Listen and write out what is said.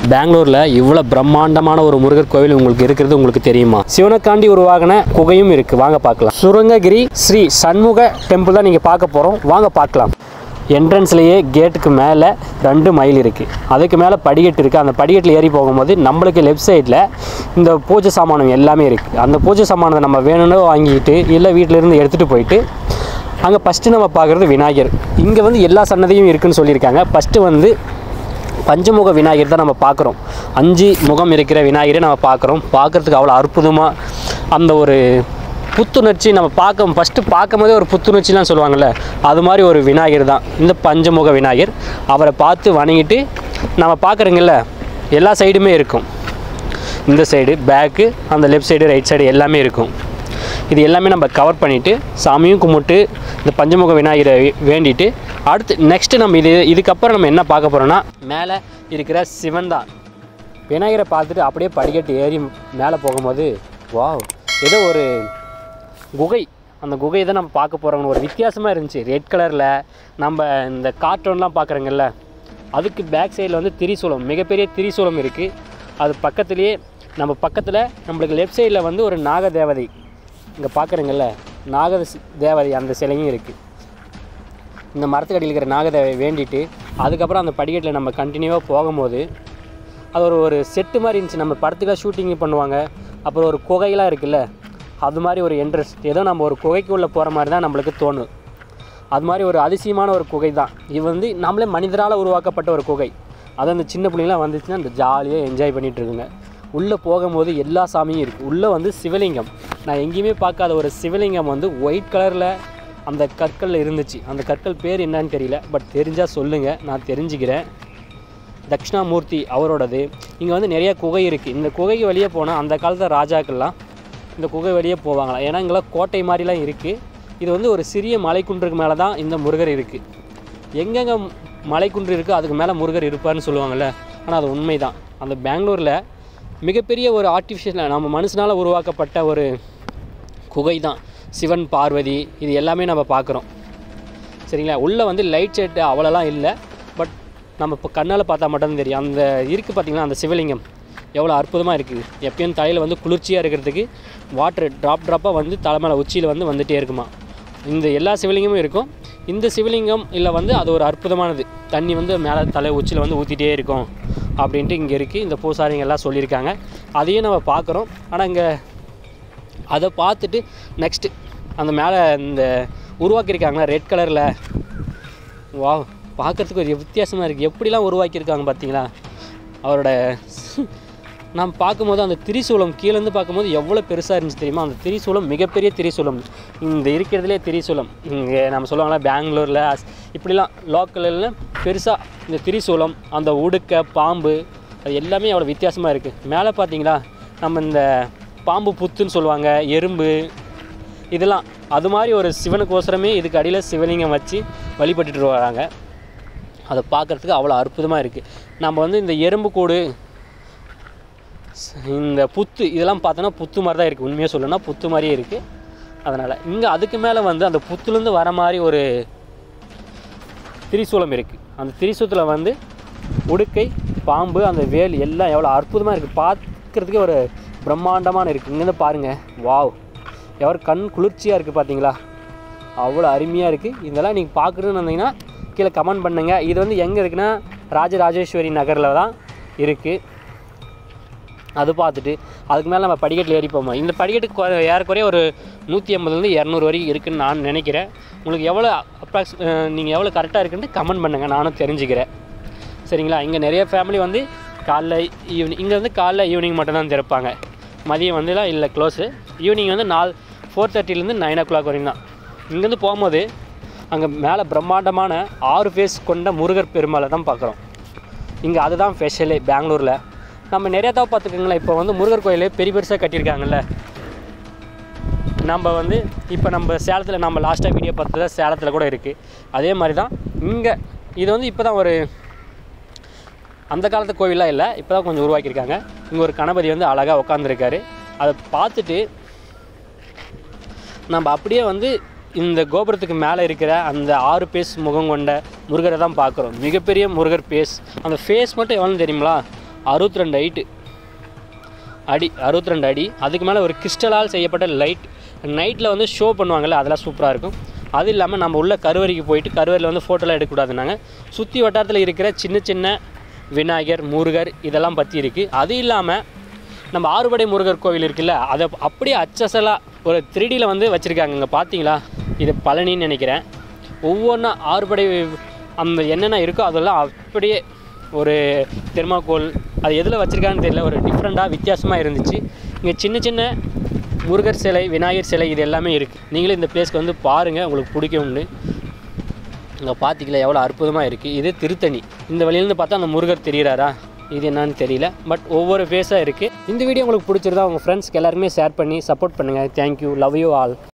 பெங்களூரில் இவ்வளோ பிரம்மாண்டமான ஒரு முருகர் கோவில் உங்களுக்கு இருக்கிறது உங்களுக்கு தெரியுமா? சிவனைக்காண்டி உருவாகின குகையும் இருக்குது, வாங்க பார்க்கலாம். சுரங்ககிரி ஸ்ரீ சண்முக டெம்பிள் தான் நீங்கள் பார்க்க போகிறோம், வாங்க பார்க்கலாம். என்ட்ரன்ஸ்லேயே கேட்டுக்கு மேலே 2 மைல் இருக்குது, அதுக்கு மேலே படிக்கட்டு இருக்குது. அந்த படிக்கட்டில் ஏறி போகும்போது நம்மளுக்கு லெஃப்ட் சைடில் இந்த பூஜை சாமானம் எல்லாமே இருக்குது. அந்த பூஜை சாமானத்தை நம்ம வேணும்னு வாங்கிட்டு இல்லை வீட்டிலேருந்து எடுத்துகிட்டு போயிட்டு அங்கே ஃபஸ்ட்டு நம்ம பார்க்குறது விநாயகர். இங்கே வந்து எல்லா சன்னதியும் இருக்குதுன்னு சொல்லியிருக்காங்க. ஃபஸ்ட்டு வந்து பஞ்சமுக விநாயகர் தான் நம்ம பார்க்குறோம். 5 முகம் இருக்கிற விநாயகரை நம்ம பார்க்குறோம். பார்க்குறதுக்கு அவ்வளோ அற்புதமாக அந்த ஒரு புத்துணர்ச்சி நம்ம ஃபஸ்ட்டு பார்க்கும்போதே ஒரு புத்துணர்ச்சிலாம் சொல்லுவாங்கள்ல, அது மாதிரி ஒரு விநாயகர் தான் இந்த பஞ்சமுக விநாயகர். அவரை பார்த்து வணங்கிட்டு நம்ம பார்க்குறோங்கல்ல, எல்லா சைடுமே இருக்கும். இந்த சைடு பேக்கு, அந்த லெஃப்ட் சைடு ரைட் சைடு எல்லாமே இருக்கும். இது எல்லாமே நம்ம கவர் பண்ணிவிட்டு சாமியும் கும்பிட்டு இந்த பஞ்சமுக விநாயகரை வேண்டிட்டு அடுத்து நெக்ஸ்ட்டு நம்ம இதுக்கப்புறம் நம்ம என்ன பார்க்க போகிறோன்னா, மேலே இருக்கிற சிவன் தான். விநாயகரை பார்த்துட்டு அப்படியே படிக்கட்டு ஏறி மேலே போகும்போது வாவ், ஏதோ ஒரு குகை, அந்த குகையை தான் நம்ம பார்க்க போகிறோம்னு ஒரு வித்தியாசமாக இருந்துச்சு. ரெட் கலரில் நம்ம இந்த கார்ட்டூன்லாம் பார்க்குறோங்கல்ல, அதுக்கு பேக் சைடில் வந்து திரிசூலம், மிகப்பெரிய திரிசூலம் இருக்குது. அது பக்கத்துலேயே நம்ம பக்கத்தில் நம்மளுக்கு லெஃப்ட் சைடில் வந்து ஒரு நாக தேவதை, இங்கே பார்க்குறீங்கள்ல நாக தேவதை, அந்த சிலையும் இருக்குது. இந்த மரத்துக்கு அடியில் இருக்கிற நாகதேவை வேண்டிட்டு அதுக்கப்புறம் அந்த படிக்கட்டில் நம்ம கண்டினியூவாக போகும்போது அது ஒரு செட்டு மாதிரி இருந்துச்சு. நம்ம படத்துக்காக ஷூட்டிங் பண்ணுவாங்க, அப்புறம் ஒரு குகையெல்லாம் இருக்குல்ல, அது மாதிரி ஒரு என்ட்ரன்ஸ், ஏதோ நம்ம ஒரு குகைக்குள்ளே போகிற மாதிரி தான் நம்மளுக்கு தோணும். அது மாதிரி ஒரு அதிசயமான ஒரு குகை தான் இது. வந்து நம்மளே மனிதரால் உருவாக்கப்பட்ட ஒரு குகை. அது அந்த சின்ன பிள்ளைங்களாம் வந்துச்சுன்னா அந்த ஜாலியாக என்ஜாய் பண்ணிகிட்ருக்குங்க. உள்ளே போகும்போது எல்லா சாமியும் இருக்குது. உள்ளே வந்து சிவலிங்கம், நான் எங்கேயுமே பார்க்காத ஒரு சிவலிங்கம் வந்து ஒயிட் கலரில் அந்த கற்களில் இருந்துச்சு. அந்த கற்கள் பேர் என்னன்னு தெரியல, பட் தெரிஞ்சால் சொல்லுங்கள், நான் தெரிஞ்சுக்கிறேன். தட்சிணாமூர்த்தி அவரோடது. இங்கே வந்து நிறையா குகை இருக்குது. இந்த குகைக்கு வெளியே போனால் அந்த காலத்தில் ராஜாக்கள்லாம் இந்த குகை வெளியே போவாங்களாம். ஏன்னா இங்கெல்லாம் கோட்டை மாதிரிலாம் இருக்குது. இது வந்து ஒரு சிறிய மலைக்குன்றுக்கு மேலே தான் இந்த முருகர் இருக்குது. எங்கெங்கே மலைக்குன்று இருக்குது அதுக்கு மேலே முருகர் இருப்பார்னு சொல்லுவாங்கள்ல, ஆனால் அது உண்மை தான். அந்த பெங்களூரில் மிகப்பெரிய ஒரு ஆர்டிஃபிஷியல் நம்ம மனுஷனால் உருவாக்கப்பட்ட ஒரு குகை தான் சிவன் பார்வதி. இது எல்லாமே நம்ம பார்க்குறோம், சரிங்களா? உள்ளே வந்து லைட் செட்டு அவ்வளோலாம் இல்லை, பட் நம்ம இப்போ கண்ணால் பார்த்தா மட்டும்தான் தெரியும். அந்த இருக்குது பார்த்திங்களா, அந்த சிவலிங்கம் எவ்வளோ அற்புதமாக இருக்குது. எப்பயும் தலையில் வந்து குளிர்ச்சியாக இருக்கிறதுக்கு வாட்டர் ட்ராப்பாக வந்து தலை மேலே உச்சியில் வந்துகிட்டே இருக்குமா. இந்த எல்லா சிவலிங்கமும் இருக்கும். இந்த சிவலிங்கம் இல்லை வந்து அது ஒரு அற்புதமானது, தண்ணி வந்து மேலே தலை உச்சியில் வந்து ஊற்றிட்டே இருக்கும் அப்படின்ட்டு இங்கே இருக்குது. இந்த பூசாரிங்க எல்லாம் சொல்லியிருக்காங்க, அதையும் நம்ம பார்க்குறோம். ஆனால் இங்கே அதை பார்த்துட்டு நெக்ஸ்ட்டு அந்த மேலே இந்த உருவாக்கியிருக்காங்களா ரெட் கலரில், வா பார்க்குறதுக்கு ஒரு வித்தியாசமாக இருக்குது. எப்படிலாம் உருவாக்கியிருக்காங்க பார்த்தீங்களா அவரோட. நாம் பார்க்கும்போது அந்த திரிசூலம் கீழேருந்து பார்க்கும்போது எவ்வளோ பெருசாக இருந்துச்சு தெரியுமா? அந்த திரிசூலம் மிகப்பெரிய திரிசூலம், இந்த இருக்கிறதுலே திரிசூலம். இங்கே நம்ம சொல்லுவாங்களா பெங்களூரில் இப்படிலாம் லோக்கலில் பெருசாக இந்த திரிசூலம், அந்த உடுக்க பாம்பு, அது எல்லாமே அவ்வளோ வித்தியாசமாக இருக்குது. மேலே பார்த்தீங்களா நம்ம இந்த பாம்பு புத்துன்னு சொல்லுவாங்க, எறும்பு, இதெல்லாம் அது மாதிரி ஒரு சிவனுக்கோசரமே இதுக்கு அடியில் சிவலிங்கம் வச்சு வழிபட்டுட்டு வராங்க. அதை பார்க்குறதுக்கு அவ்வளோ அற்புதமாக இருக்குது. நம்ம வந்து இந்த எறும்பு கூடு, இந்த புத்து, இதெல்லாம் பார்த்தோன்னா புத்து மாதிரி தான் இருக்குது. உண்மையாக சொல்லணும்னா புத்து மாதிரியே இருக்குது. அதனால் இங்கே அதுக்கு மேலே வந்து அந்த புத்துலேருந்து வர மாதிரி ஒரு திரிசூலம் இருக்குது. அந்த திரிசூலத்தில் வந்து உடுக்கை, பாம்பு, அந்த வேல் எல்லாம் எவ்வளோ அற்புதமாக இருக்குது. பார்க்குறதுக்கே ஒரு பிரம்மாண்டமான இருக்குது. இங்கேருந்து பாருங்கள், வாவ், எவ்வளோ கண் குளிர்ச்சியாக இருக்குது பார்த்தீங்களா, அவ்வளோ அருமையாக இருக்குது. இதெல்லாம் நீங்கள் பார்க்குறதுன்னு வந்தீங்கன்னா கீழே கமெண்ட் பண்ணுங்கள். இது வந்து எங்கே இருக்குன்னா ராஜராஜேஸ்வரி நகரில் தான் இருக்குது. அது பார்த்துட்டு அதுக்கு மேலே நம்ம படிக்கட்டில் ஏறி போவோம். இந்த படிக்கட்டு ஏறக்குறைய ஒரு 150லேருந்து 200 வரைக்கும் இருக்குதுன்னு நான் நினைக்கிறேன். உங்களுக்கு எவ்வளோ நீங்கள் எவ்வளோ கரெக்டாக இருக்குன்ட்டு கமெண்ட் பண்ணுங்கள், நானும் தெரிஞ்சுக்கிறேன், சரிங்களா? இங்கே நிறைய ஃபேமிலி வந்து காலைல ஈவினிங், இங்கே வந்து காலைல ஈவினிங் மட்டும்தான் திறப்பாங்க, மதியம் வந்துலாம் இல்லை க்ளோஸு. ஈவினிங் வந்து 4:30லேருந்து 9 o'clock வரைக்கும் தான். இங்கேருந்து போகும்போது அங்கே மேலே பிரம்மாண்டமான 6 ஃபேஸ் கொண்ட முருகர் பெருமாளை தான் பார்க்குறோம். இங்கே அதுதான் ஸ்பெஷலே பெங்களூரில். நம்ம நிறையா தான் பார்த்துக்கோங்களேன். இப்போ வந்து முருகர் கோயில் பெருசாக கட்டியிருக்காங்கல்ல. நம்ம வந்து இப்போ நம்ம சேலத்தில் நம்ம லாஸ்ட்டாக வீடியோ பார்த்தது சேலத்தில் கூட இருக்குது. அதே மாதிரி தான் இங்கே இது வந்து இப்போ தான் ஒரு அந்த காலத்து கோவிலாம் இல்லை, இப்போ தான் கொஞ்சம் உருவாக்கியிருக்காங்க. இங்கே ஒரு கணபதி வந்து அழகாக உட்காந்துருக்காரு. அதை பார்த்துட்டு நம்ம அப்படியே வந்து இந்த கோபுரத்துக்கு மேலே இருக்கிற அந்த 6 பேஸ் முகம் கொண்ட முருகரை தான் பார்க்குறோம். மிகப்பெரிய முருகர் பேஸ். அந்த ஃபேஸ் மட்டும் எவ்வளோ தெரியுங்களா, 62 அடி 62 அடி. அதுக்கு மேலே ஒரு கிறிஸ்டலால் செய்யப்பட்ட லைட், நைட்டில் வந்து ஷோ பண்ணுவாங்கள்ல, அதெல்லாம் சூப்பராக இருக்கும். அது இல்லாமல் நம்ம உள்ள கருவறைக்கு போயிட்டு கருவறையில் வந்து ஃபோட்டோலாம் எடுக்கக்கூடாதுனாங்க. சுற்றி வட்டாரத்தில் இருக்கிற சின்ன சின்ன விநாயகர், முருகர் இதெல்லாம் பற்றி இருக்குது. அது இல்லாமல் நம்ம ஆறுபடை முருகர் கோவில் இருக்குல்ல, அதை அப்படியே அச்சசலாக ஒரு 3Dயில் வந்து வச்சுருக்காங்க. இங்கே பார்த்தீங்களா, இது பழனின்னு நினைக்கிறேன். ஒவ்வொன்றா ஆறுபடை அந்த என்னென்ன இருக்கோ அதெல்லாம் அப்படியே ஒரு தெர்மாக்கோல் அது எதில் வச்சுருக்கான்னு தெரியல, ஒரு டிஃப்ரெண்ட்டாக வித்தியாசமாக இருந்துச்சு. இங்கே சின்ன சின்ன முருகர் சிலை, விநாயகர் சிலை இது எல்லாமே இருக்குது. நீங்களும் இந்த பிளேஸ்க்கு வந்து பாருங்கள், உங்களுக்கு பிடிக்கும்னு. இங்கே பார்த்தீங்களா எவ்வளோ அற்புதமாக இருக்குது. இது திருத்தணி. இந்த வழியிலேருந்து பார்த்தா அந்த முருகர் தெரிகிறாரா, இது என்னன்னு தெரியல. பட் ஒவ்வொரு ஃபேஸாக இருக்குது. இந்த வீடியோ உங்களுக்கு பிடிச்சிருந்தா உங்கள் ஃப்ரெண்ட்ஸ்க்கு எல்லாருமே ஷேர் பண்ணி சப்போர்ட் பண்ணுங்கள். Thank you, love you all.